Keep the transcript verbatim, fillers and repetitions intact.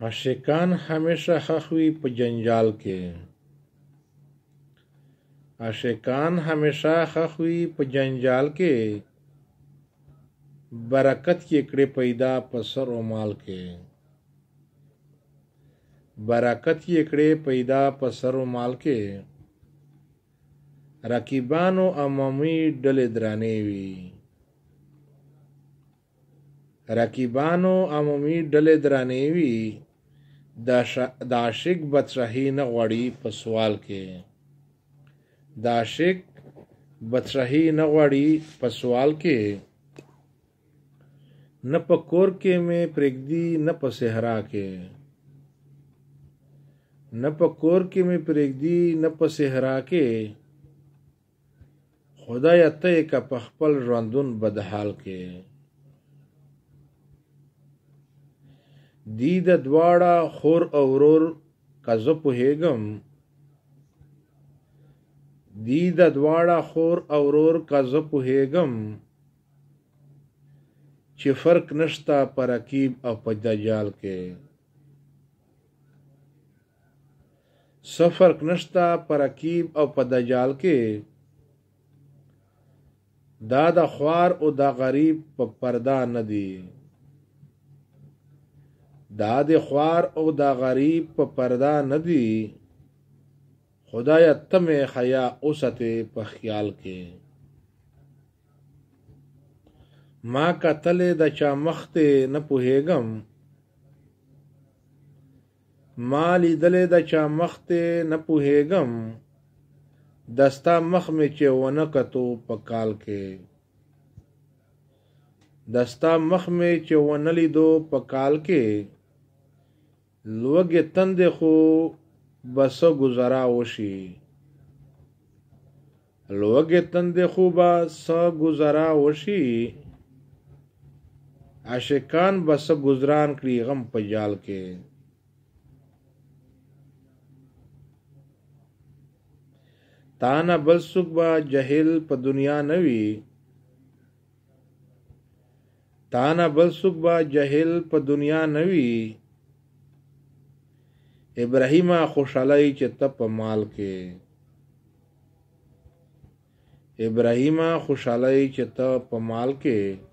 عاشقان همیشه ښخ وي په جنجال کې. عاشقان همیشه ښخ وي په جنجال کې. برکت یې کړې پیدا په سر و مال کې. برکت یې کړې پیدا په سر و مال کې. رقیبانو عمومي ډلې درانې وي. رقیبانو عمومي ډلې درانې وي. د عاشق بدشاهي نه غواړي په سوال کې. د عاشق بدشاهي نه غواړي په سوال کې. نه په کور کې مې پرېږدي نه په صحرا کې. نه په کور کې مې پرېږدي نه په صحرا کې. خدایه ته یې که په خپل ژوندون بدحال کې. دی د دواړه خور او ورور که زه پوهېږم. دی د دواړه خور او ورور که زه پوهېږم. چې فرق نشته په رقیب او په دجال کې. څه فرق نشته په رقیب او په دجال کې. دا د خوار او د غریب په پرده نه دی. دا د خوار او د غریب په پرده نه دی. خدایه ته مې حیا اوساتې په خیال کې. ما کتلې د چا مخ ته نه پوهېږم. ما لیدلې د چا مخ ته نه پوهېږم. دستا مخ مې چې ونه کتو په کال کې. دستا مخ مې چې ونه لیدو په کال کې. لوږې تندې خو به څه ګذرا وشي. لوږې تندې خو به څه ګذرا وشي. عاشقان به څه ګذران کړي غم په جال کې. تا نه بل څوک به جهل په دنیا نه وي. تا نه بل څوک به جهل په دنیا نه وي. ابراهیمه خوشحالۍ چې ته په مال کې. ابراهیمه خوشحالۍ چې ته په مال کې.